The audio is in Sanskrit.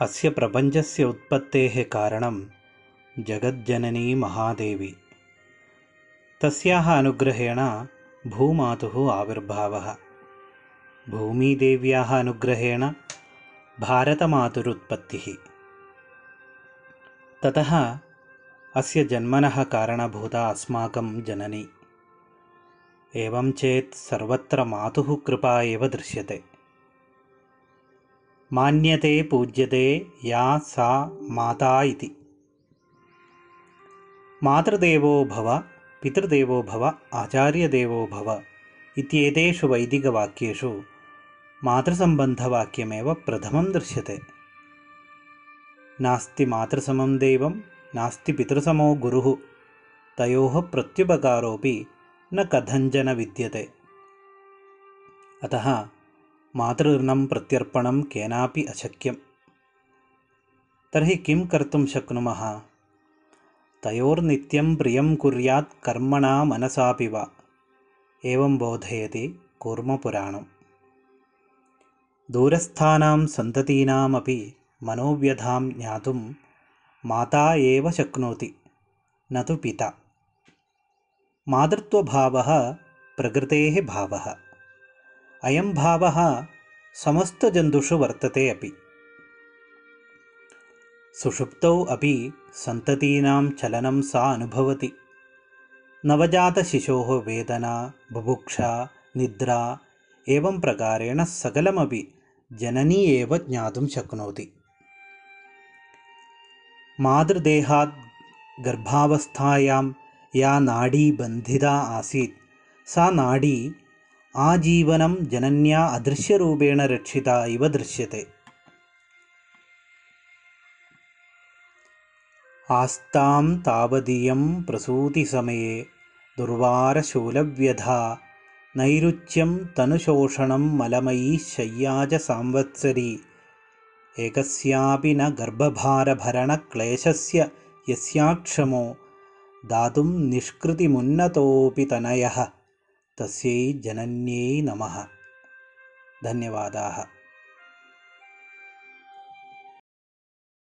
अस्य प्रपञ्चस्य उत्पत्तेः कारणं जगज्जननी महादेवी। तस्याः अनुग्रहेण भूमातुः आविर्भावः। भूमिदेव्याः अनुग्रहेण भारतमातुरुत्पत्तिः। ततः अस्य जन्मनः कारणभूता अस्माकं जननी। एवं चेत् सर्वत्र मातुः कृपा एव दृश्यते। मान्यते पूज्यते या सा माता इति। मातृदेवो भव, पितृदेवो भव, आचार्यदेवो भव इत्येतेषु वैदिकवाक्येषु मातृसम्बन्धवाक्यमेव प्रथमं दृश्यते। नास्ति मातृसमं देवं, नास्ति पितृसमो गुरुः, तयोः प्रत्युपकारोऽपि न कथञ्चन विद्यते। अतः मातृऋणं प्रत्यर्पणं केनापि अशक्यं। तर्हि किं कर्तुं शक्नुमः? तयोर्नित्यं प्रियं कुर्यात् कर्मणा मनसापि वा, एवं बोधयति कूर्मपुराणम्। दूरस्थानां सन्ततीनामपि मनोव्यथां ज्ञातुं माता एव शक्नोति, न तु पिता। मातृत्वभावः प्रकृतेः भावः। अयं भावः समस्तजन्तुषु वर्तते अपि। सुषुप्तौ अपि सन्ततीनां चलनं सा अनुभवति। नवजातशिशोः वेदना, बुभुक्षा, निद्रा एवं प्रकारेण सकलमपि जननी एव ज्ञातुं शक्नोति। मातृदेहात् गर्भावस्थायां या नाडी बन्धिता आसीत्, सा नाडी आजीवनं जनन्या अदृश्यरूपेण रक्षिता इव दृश्यते। आस्तां तावदीयं प्रसूतिसमये दुर्वारशूलव्यथा, नैरुच्यं तनुशोषणं मलमयी शय्या च सांवत्सरी, एकस्यापि न गर्भभारभरणक्लेशस्य यस्याक्षमो, दातुं निष्कृतिमुन्नतोऽपि तनयः, तस्यै जनन्यै नमः। धन्यवादाः।